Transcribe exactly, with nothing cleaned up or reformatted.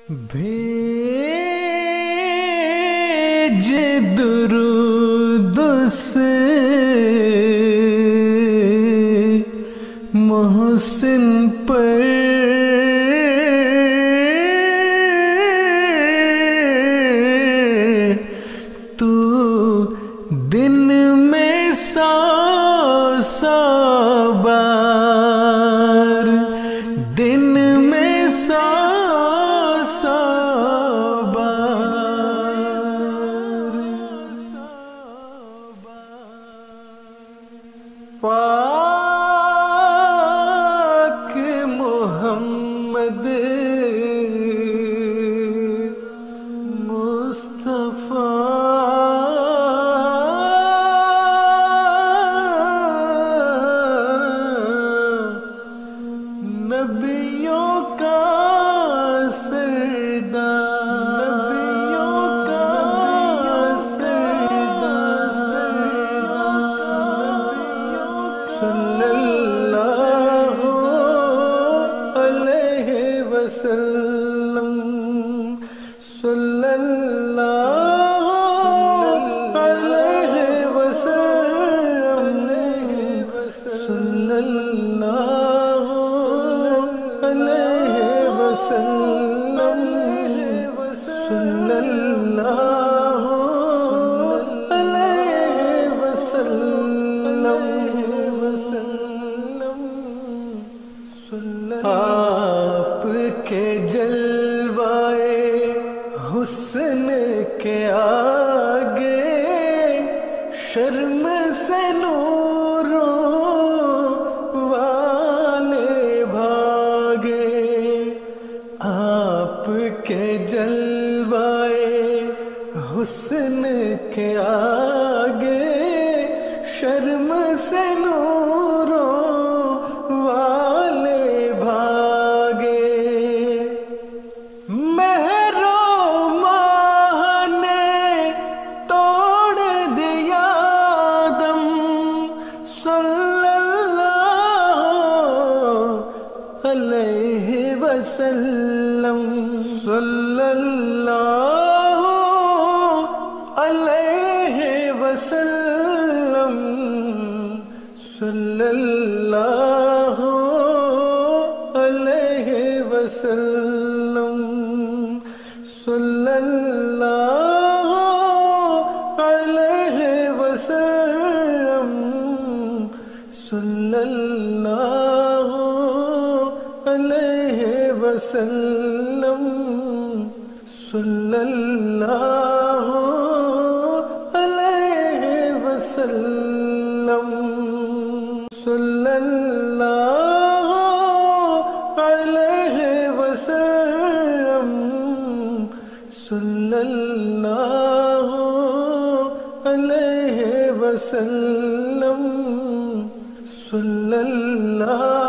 بھیج درود سے محسن پر تو دن میں سو سو بار دن میں سو سو بار پاک محمد نبیوں کا سردار نبیوں کا سردار صلی اللہ علیہ وسلم صلی اللہ علیہ وسلم صلی اللہ علیہ وسلم صلی اللہ علیہ وسلم آپ کے جلوائے حسن کے آگے شرم سے نوروں آپ کے جلوائے حسن کے آگے شرم سے نوروں والے بھاگے مہر و ماہ نے توڑ دیا دم صلی اللہ علیہ وسلم صلی اللہ علیہ وسلم صلی اللہ علیہ وسلم صلی اللہ علیہ وسلم صلی اللہ علیہ وسلم صلی اللہ علیہ وسلم صلی اللہ علیہ وسلم صلی اللہ علیہ وسلم صلی اللہ